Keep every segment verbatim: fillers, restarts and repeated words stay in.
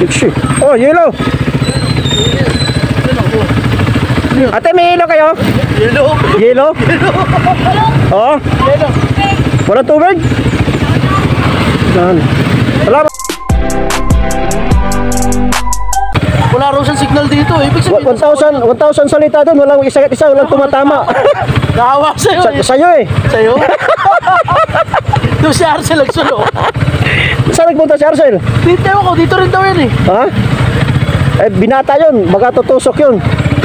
Diksi. Oh, yellow. Ate, may yellow kayo? Yellow. Yellow? Oo. Yellow. Walang tubig? Yan. Salamat. Wala raw siyang signal dito eh. Ibig sabihin, one thousand, one thousand salita doon. Walang isa isa, walang tumatama. nakawa sa'yo Sa, eh. sa'yo eh. Sa'yo? Doon si Arcel nagsulo. Saan nagpunta si Arcel? Dito ko, dito rin daw yun eh. Ha? Eh, binata yun. Baga tutusok yun.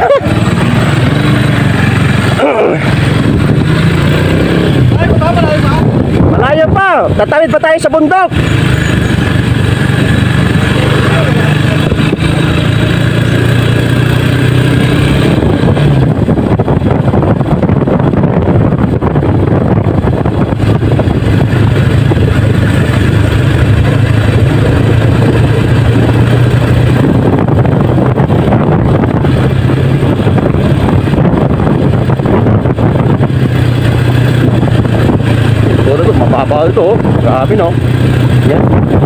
Ay, pa, malayo pa. Malayo pa. Tatawid pa tayo sa bundok. Mababa ito, oh. Grabe no. Yan.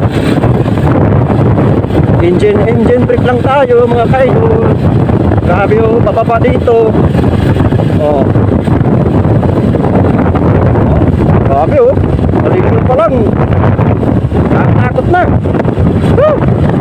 Engine, engine brake lang tayo mga kaidol. Grabe oh, bababa dito. Oh. Oh. Grabe oh. Malilim pa lang. Nakatakot na. Woo!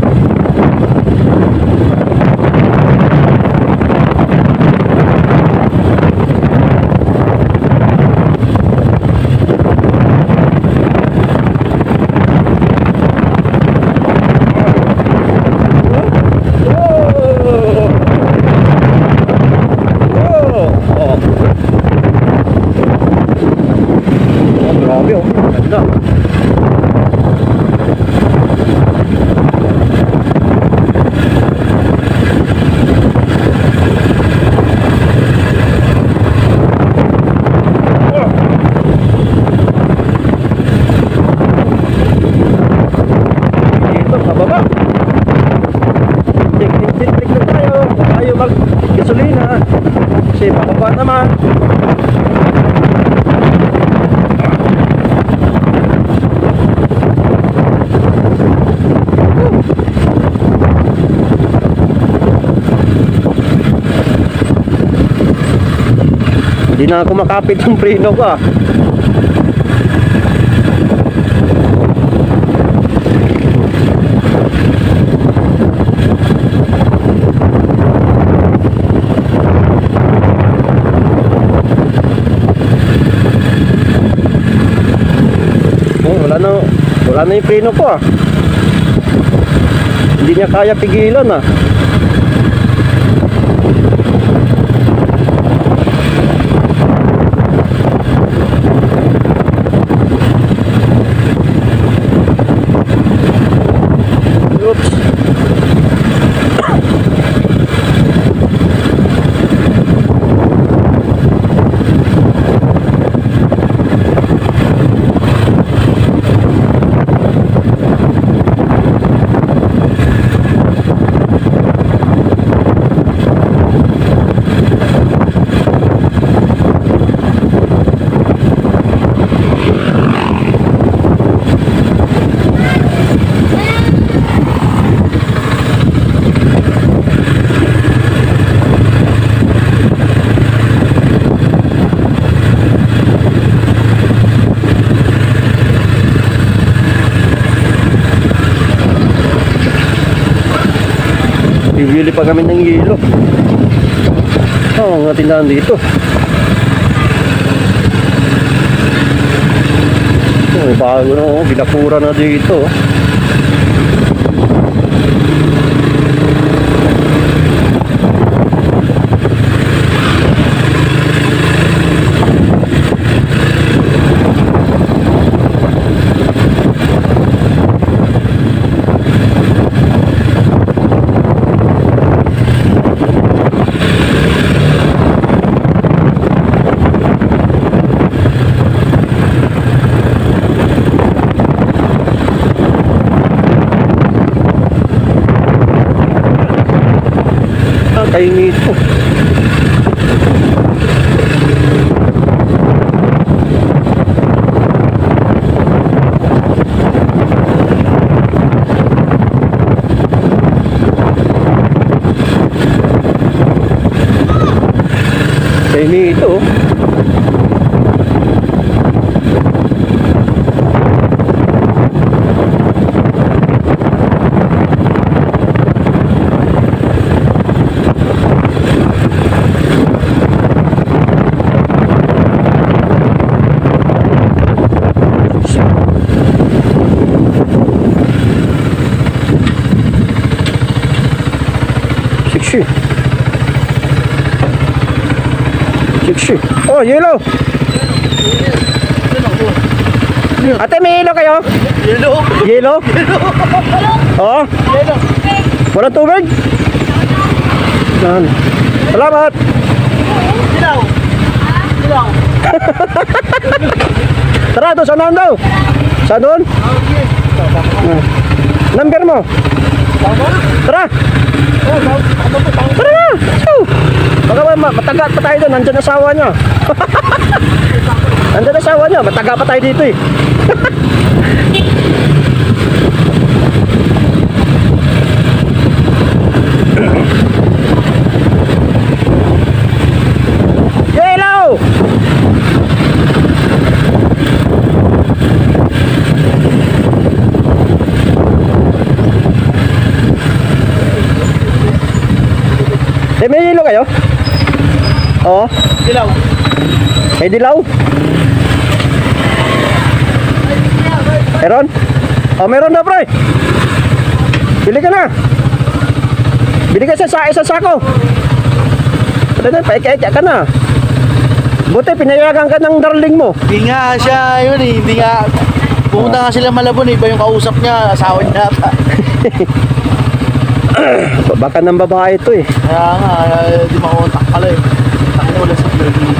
Kasi bababa naman. Hindi na ako makapit ng preno ko ah. Wala na yung preno ko ah. Hindi niya kaya pigilan ah. Oops. Bibili pa kami ng yelo. Oh, mga tindahan dito. Oh, may bago na oh, binakura na dito. Kayo nito. siksi. Siksi. Oh, yellow. Ate, may yellow kayo? Yellow. Yellow? Oh, Yellow. walang tubig? Yan. Salamat. Dilaw. Dilaw. Tara, doon, saan doon daw? Saan doon? Okay. Ah. Number mo? Tara! Tara na! Oh. Baka ma- mataga pa tayo doon, nandyan asawa niya. Nandyan asawa niya, mataga pa tayo dito eh. Yellow! Eh, may yelo kayo? Oo. Dilaw. May dilaw? Meron? Oh, meron na, pre. Bili ka na. Bili ka sa sa isang sako. Ano na, paika-ika ka na. Buti, pinayagan ka ng darling mo. Hindi nga siya, yun eh, hindi nga. Pumunta nga sila Malabon, iba yung kausap niya, asawa niya ata. Baka ng babae ito eh. Kaya nga, eh, di makontak pala eh. Takot wala sa Philippines.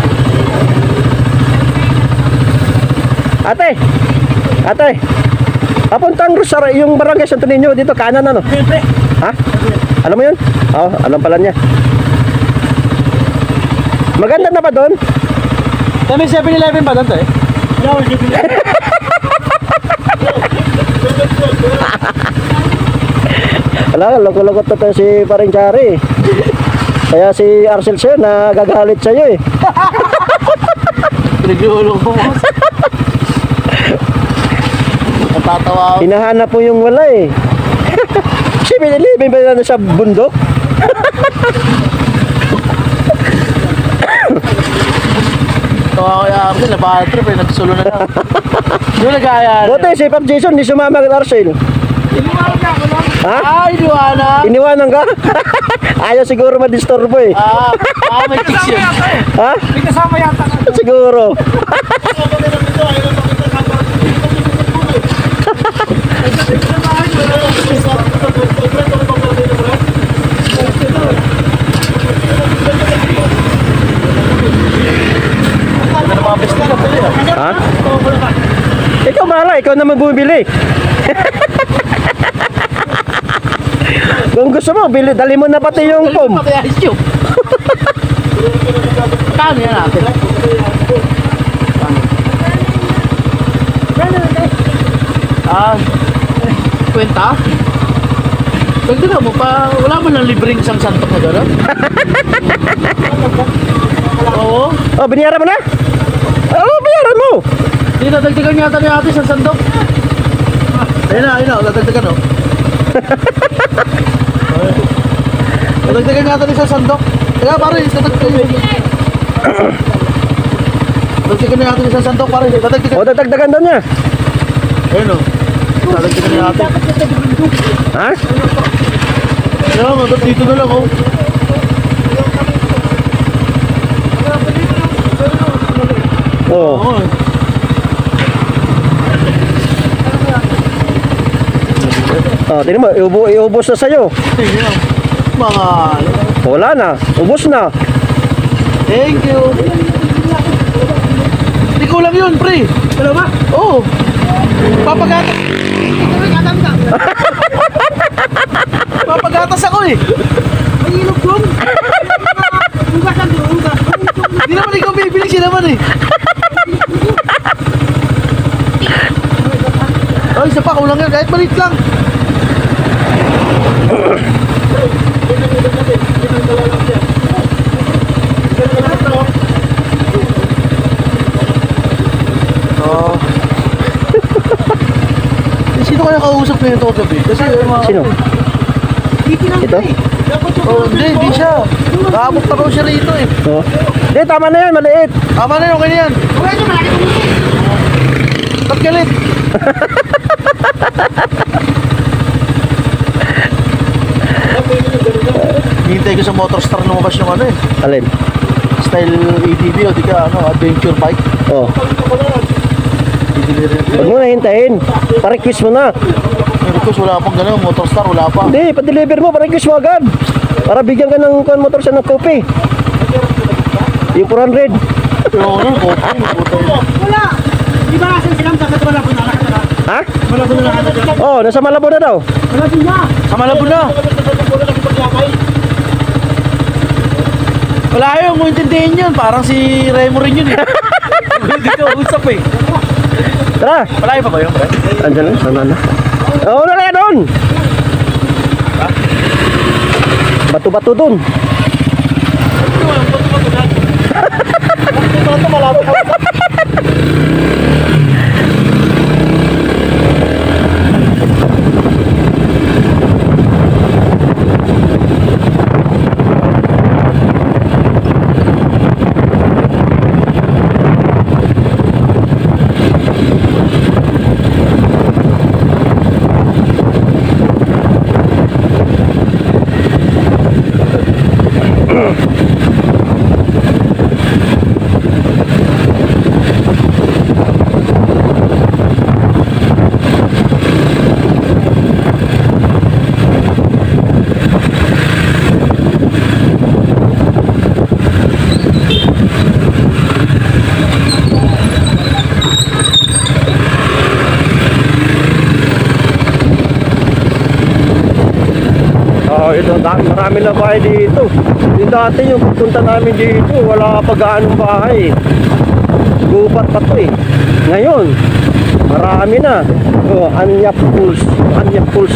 Ate! Ate! Papuntang Rosario, yung barangay Santo Niño, dito kanan ano? Ha? Alam mo yun? Oo, alam pala niya. Maganda na ba doon? Kami seven eleven pa doon to eh? Wala, loko-loko to to si Paring Chari. Kaya si Arcel siya nagagalit sa'yo eh. Pinag-iulong ko mo. Natatawa ako. Hinahanap mo yung wala eh. seven eleven ba na sa bundok? Tawa ko yung Arcel, nabahan trip eh, nagsulo na lang. Yung nag-aaya. Buti si Pap Jason di sumama kay Arcel. Ha? Ay, Luana! Iniwanan ka? Ayaw siguro madisturbo eh. Ah, ah, may chicks yun. Ha? May kasama yata. Siguro. Ha? Ikaw mahala, ikaw naman bumibili. Kung gusto mo, bili, dali mo na pati yung foam. Pati ice cube. Kano yan natin? Ah, kwenta? Dagdagan mo pa, wala mo nang libreng isang santok na gano'n? Oo. Oh, biniyaran mo na? Oo, oh, biniyaran mo. Hindi, nadagdagan yata ni ate isang sandok. Ayun na, ayun na, nadagdagan o. Nadagdagan yata ni isang sandok. Kaya pare, nadagdagan. Nadagdagan ni ate isang sandok pare, nadagdagan. O, dadagdagan daw niya. Ayun o. Nadagdagan ni ate. Ha? Ayun, madad dito na lang o. Oo. Oo. Oh, tingnan mo, iubo, iubos na sa'yo. Tingnan. Mga... Wala na, ubos na. Thank you. Hindi ko lang yun, pre. Ano ba? Oo. Papagatas. Papagatas ako eh. May ilog doon. Ugas lang doon, ugas. Hindi naman ikaw bibili siya naman eh. Ay, isa pa, kulang yan. Kahit maliit lang. Oh. Sino kaya kausap na ito gabi? Kasi yung mga... Sino? Ito? Oh, hindi, hindi siya. Nakabok pa raw siya rito eh. Oo. Hindi, tama na yan, maliit. Tama na yun, okay na yan. Ba't galit? Hintay hinihintay ko sa Motorstar lumabas yung ano eh. Alin? Style A T V o di ka ano, adventure bike. Oh. Dideliver. Huwag mo na hintayin. Pa-request mo na. Request wala pang gano'n, Motorstar wala pa. Hindi, pa-deliver mo, pa-request mo agad. Para bigyan ka ng kuwan motor sa ng kopi. Yung four hundred. Pero ano, kopi, puta yun. Wala! Di ba asan silang dapat wala po na nakatara? Ha? Wala po na nakatara. Oh, nasa Malabo na daw. Wala din niya! Sa Malabo na. Wala yung mo intindihin yun. Parang si Remo rin yun eh. Hindi ka usap eh. Tara. Malayo pa ba yun, pre? Andiyan lang, sana na. Oo, na kaya doon. Bato-bato doon. Ito malapit ako. Oh, ito, dami, marami na bahay dito. Yung dati yung pupunta namin dito, wala pa gaanong bahay. Gubat pa to eh. Ngayon, marami na. Oh, Anyap Pools. Anyap Pools.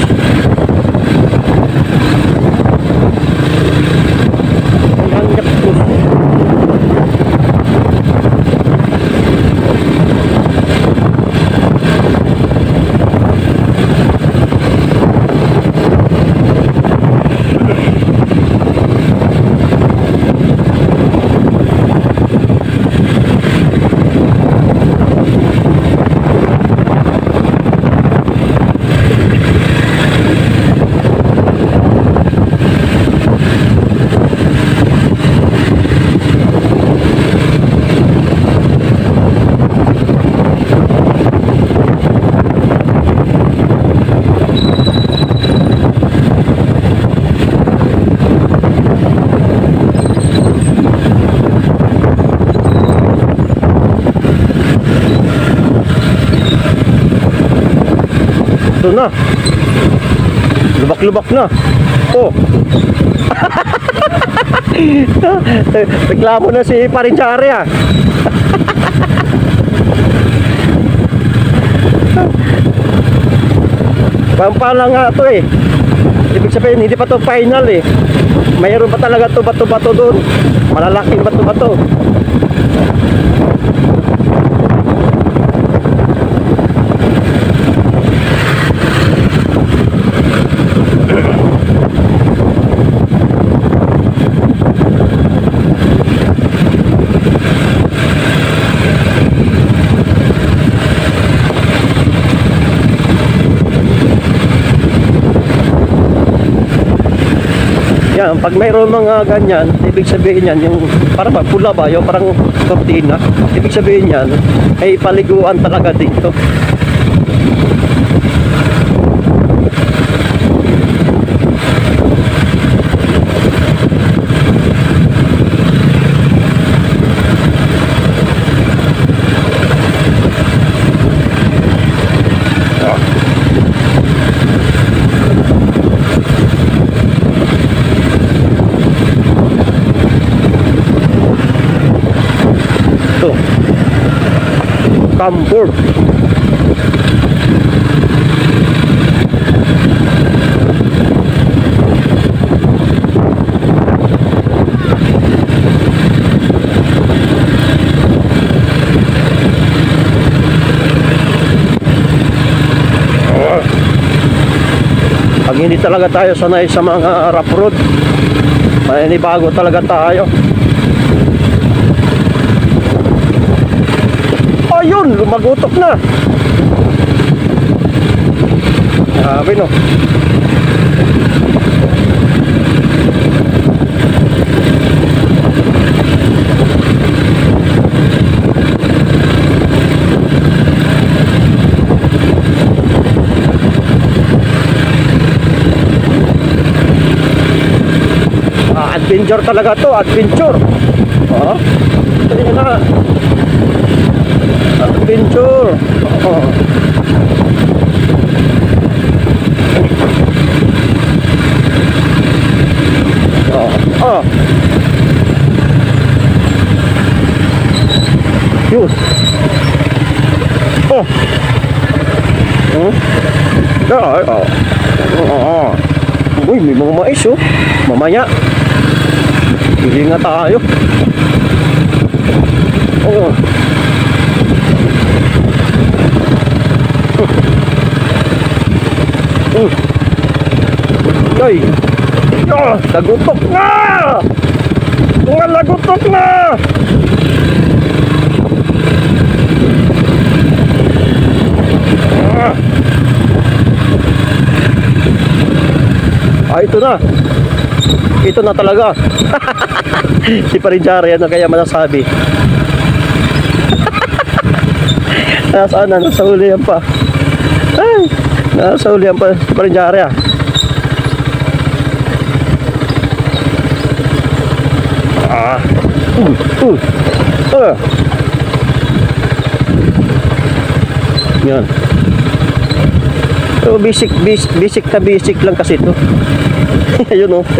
Anyap Pools. Ito na. Lubak-lubak na. Oh. Reklamo na si Parinchari ah. Pampala nga to eh. Ibig sabihin, hindi pa to final eh. Mayroon pa talaga to bato-bato doon. Malalaking bato-bato. Yan, pag mayroon mga ganyan, ibig sabihin yan, yung parang pula ba, yung parang kortina, ibig sabihin yan, ay paliguan talaga dito. Ito, Camford. Pag hindi talaga tayo sanay sa mga rough road, maninibago talaga tayo. Ayun, lumagutok na. Grabe no. Adventure talaga to, adventure. Oh. Ito na. Adventure. Oh. Oh. Oh. Yun. Oh. Hmm? Ah, oh. Oh. Uy, may mga mais oh. Mamaya. Bili nga tayo. Oh. Hmm. Ay. Ah, lagutok na! Mga lagutok na! Ah. Ah, ito na. Ito na talaga. Si Parinjari, ano kaya masasabi? Nasaan na? Nasa huli yan pa. Ay, nasa huli yan pa si Parinjari ah. Ah. Uh, uh. Uh. Yan. So basic, basic, basic na basic lang kasi ito. Ayun oh.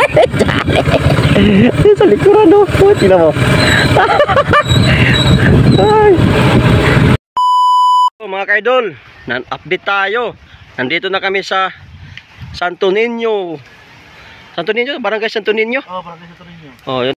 Sa likuran oh. Oh, tingnan mo. Ay. So, mga kaidol, nan-update tayo. Nandito na kami sa Santo Niño. Santo Niño, barangay Santo Niño. Oh, para sa tuloy niyo. Oh, yun.